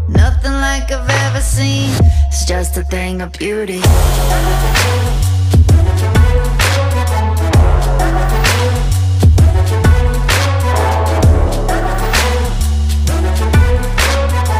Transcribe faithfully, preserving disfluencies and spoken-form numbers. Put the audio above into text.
Nothing like I've ever seen. It's just a thing of beauty.